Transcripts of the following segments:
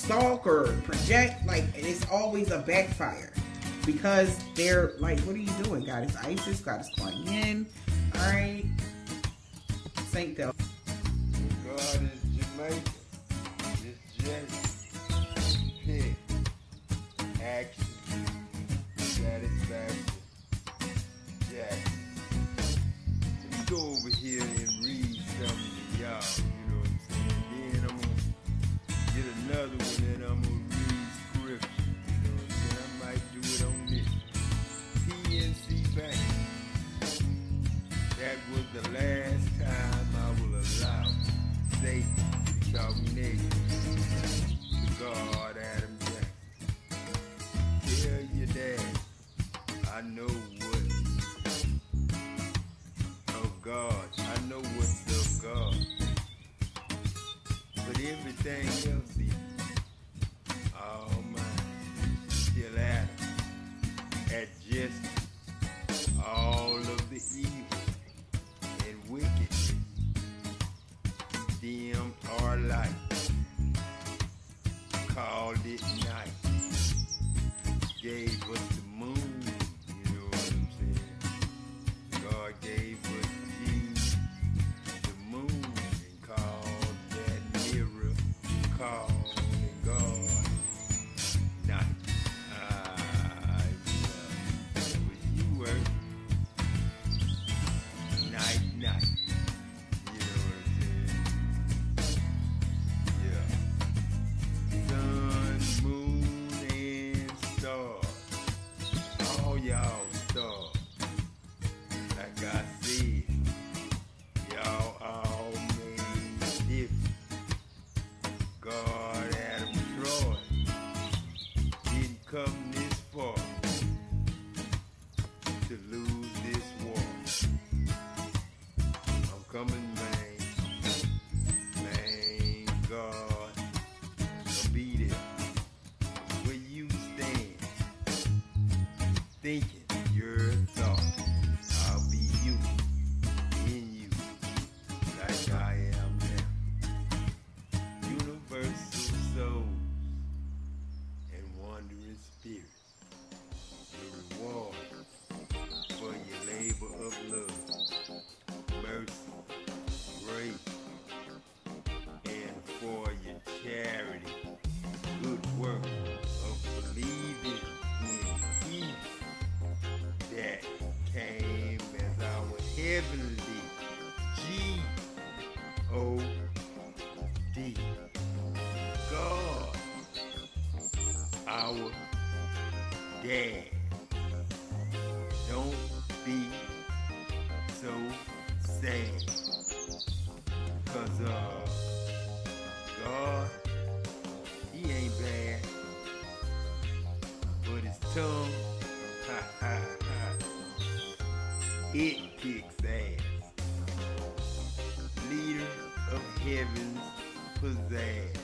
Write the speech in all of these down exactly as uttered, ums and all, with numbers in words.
stalk or project, like, and it's always a backfire because they're like, what are you doing? God is ISIS, God is calling in. All right, Saint Del. God is Jamaica. It's just pick, action, satisfaction, Jackson. Let me go over here and read something to y'all. You know what I'm saying? Then I'm gonna get another one and I'm gonna read scripture. You know what I'm saying? I might do it on this. P N C Bank. That was the last time I will allow Satan to talk negative to God Adam Jackson. Tell your dad, I know what of God. I know what's of God. But everything else is all mine. Still Adam. At just all of the evil and wickedness, dim or light, called it night, gave us the moon, you know what I'm saying? God gave us Jesus, the moon, and called that mirror, called God night. Ah, yeah. That was you were. Night, night. You know what I'm saying? Yeah. Sun, moon, and stars. All y'all stars. Like I said, y'all all made different. God, Adam, Troy didn't come this far to lose this war. I'm coming, man. Man, God, I'll be there. Where you stand, thinking your thought. I'll be you, in you, like I am now. Universal souls and wandering spirits. The reward for your labor of love, mercy, grace, and for your charity, good work of believing in He that came as our heavenly G O D. God, our dad. Don't be so sad. Cause uh God, he ain't bad. But his tongue, ha ha ha, it kicks ass. Leader of heaven's pizzazz.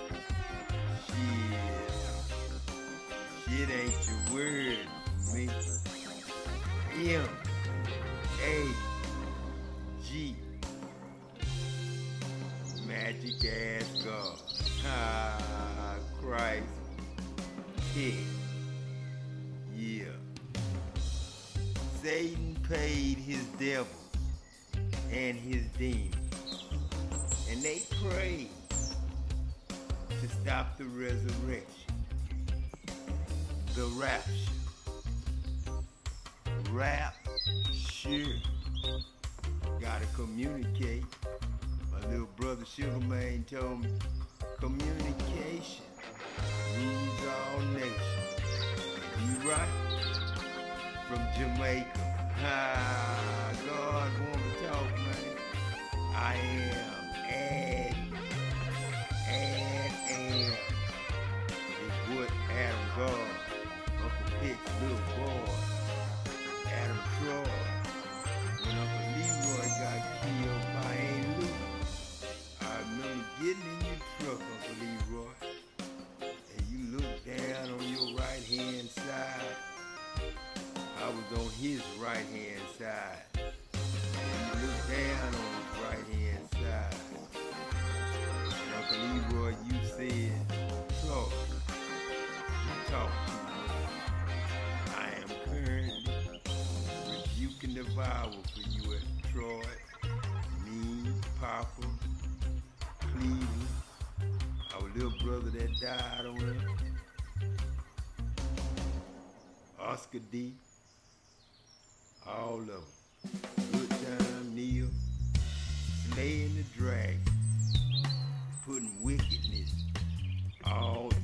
Shit. Shit ain't your word, me. M A G. Magic ass God. Ah, Christ. King. Yeah. Satan paid his devils and his demons. And they prayed to stop the resurrection. The rapture. Rapture. Gotta communicate. My little brother Sugarman told me, communication rules all nations. You right? From Jamaica. Ah, God want to talk, man. I am Ed. Ed Am. It's what Adam God, Uncle Pitt's little boy, Adam Troy. When Uncle Leroy got killed by Aunt Luke, I remember getting in your truck, Uncle Leroy, and you looked down on your right hand side. I was on his right hand side. And you looked down on his right hand side. And Uncle Leroy, you said, Troy, little brother that died on her, Oscar D, all of them. Good Time, Neil, slaying the dragon, putting wickedness all